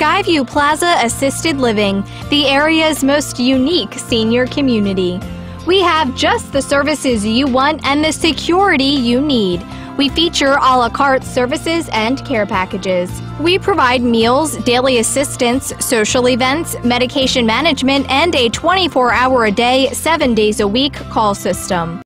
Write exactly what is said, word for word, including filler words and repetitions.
Skyview Plaza Assisted Living, the area's most unique senior community. We have just the services you want and the security you need. We feature a la carte services and care packages. We provide meals, daily assistance, social events, medication management, and a twenty-four hour a day, seven days a week call system.